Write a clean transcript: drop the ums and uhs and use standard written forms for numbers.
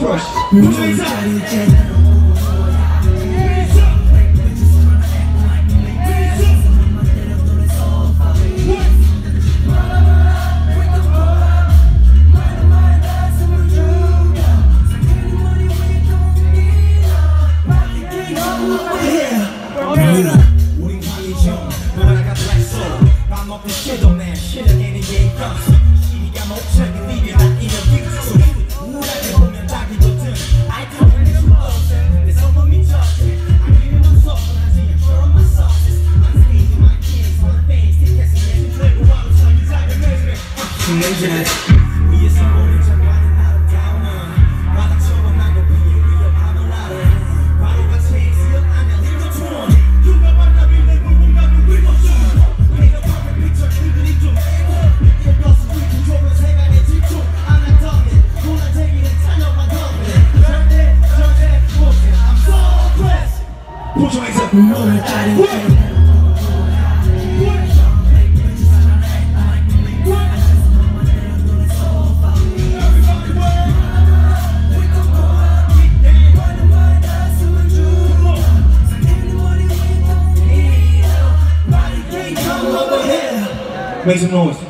crush. Put your hands up. 우린 강의죠. 너랑 같이 했어. 밥 먹고 쉬도 내 실력에는 예의 없어. 시리가 목적이 비벼라 인터뷰. 우울하게 보면 자기거든. I don't really suppose 내 성공 미쳤지. I really don't so. I'm sure of my success. I'm speaking my kids. My face. 티켓은 예술 들고 와도 저기 작은 매일. 위에서 보는 장관은 아름다운. 바닥처럼 나고 비에 위에 밤을 나를. 바로가 체이스였 아냐 리더 톤. 누가 만나면 내 누군가는 리더 톤. 내가 perfect picture 그들이 좀 애고. 이것은 우리 구조는 생활에 집중 안 했던 일. 논란쟁이는 찬영만 던데. 절대 못해. I'm so blessed. Put your hands up. 눈을 가리게. Make some noise.